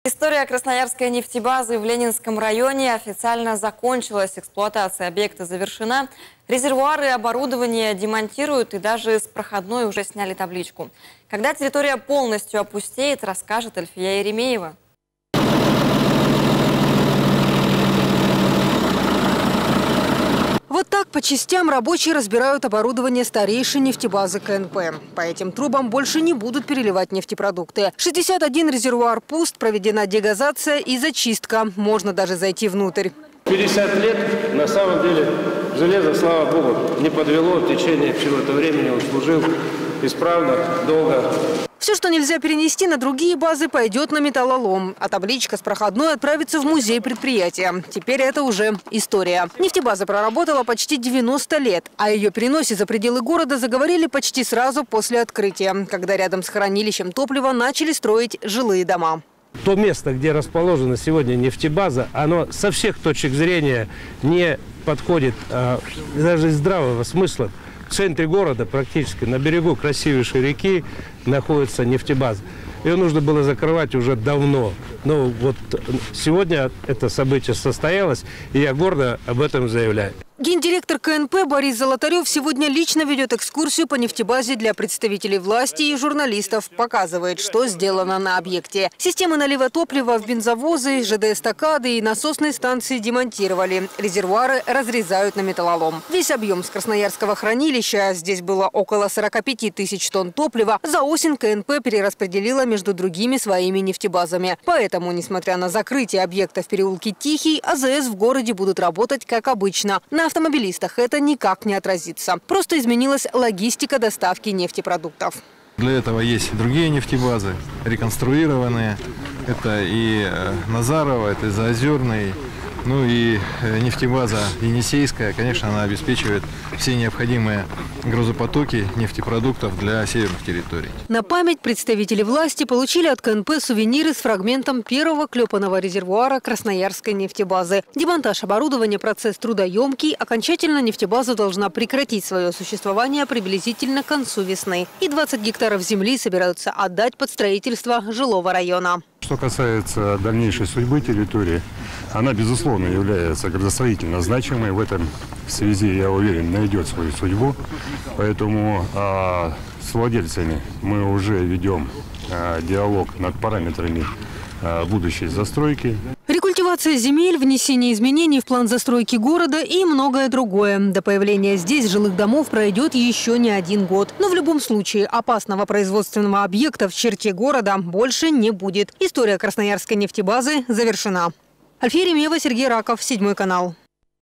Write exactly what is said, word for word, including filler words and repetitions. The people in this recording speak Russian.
История Красноярской нефтебазы в Ленинском районе официально закончилась. Эксплуатация объекта завершена. Резервуары и оборудование демонтируют, и даже с проходной уже сняли табличку. Когда территория полностью опустеет, расскажет Альфия Еремеева. Вот так по частям рабочие разбирают оборудование старейшей нефтебазы КНП. По этим трубам больше не будут переливать нефтепродукты. шестьдесят один резервуар пуст, проведена дегазация и зачистка. Можно даже зайти внутрь. пятьдесят лет, на самом деле, железо, слава богу, не подвело. В течение всего-то времени он служил исправно, долго. Все, что нельзя перенести на другие базы, пойдет на металлолом. А табличка с проходной отправится в музей предприятия. Теперь это уже история. Нефтебаза проработала почти девяносто лет. О ее переносе за пределы города заговорили почти сразу после открытия, когда рядом с хранилищем топлива начали строить жилые дома. То место, где расположена сегодня нефтебаза, оно со всех точек зрения не подходит, а, даже из здравого смысла. В центре города, практически на берегу красивейшей реки, находится нефтебаза. Ее нужно было закрывать уже давно. Но вот сегодня это событие состоялось, и я гордо об этом заявляю. Гендиректор КНП Борис Золотарев сегодня лично ведет экскурсию по нефтебазе для представителей власти и журналистов. Показывает, что сделано на объекте. Системы налива топлива в бензовозы, ЖД-эстакады и насосные станции демонтировали. Резервуары разрезают на металлолом. Весь объем с Красноярского хранилища, здесь было около сорока пяти тысяч тонн топлива, за осень КНП перераспределила между другими своими нефтебазами. Поэтому, несмотря на закрытие объекта в переулке Тихий, АЗС в городе будут работать как обычно. На автомобилистах это никак не отразится. Просто изменилась логистика доставки нефтепродуктов. Для этого есть другие нефтебазы, реконструированные. Это и Назарово, это и Заозерный. Ну и нефтебаза Енисейская, конечно, она обеспечивает все необходимые грузопотоки нефтепродуктов для северных территорий. На память представители власти получили от КНП сувениры с фрагментом первого клепанного резервуара Красноярской нефтебазы. Демонтаж оборудования – процесс трудоемкий. Окончательно нефтебаза должна прекратить свое существование приблизительно к концу весны. И двадцать гектаров земли собираются отдать под строительство жилого района. Что касается дальнейшей судьбы территории, она, безусловно, является градостроительно значимой. В этом связи, я уверен, найдет свою судьбу. Поэтому а, с владельцами мы уже ведем а, диалог над параметрами а, будущей застройки. Рекультивация земель, внесение изменений в план застройки города и многое другое. До появления здесь жилых домов пройдет еще не один год. Но в любом случае опасного производственного объекта в черте города больше не будет. История Красноярской нефтебазы завершена. Альфия Еремеева, Сергей Раков, Седьмой канал.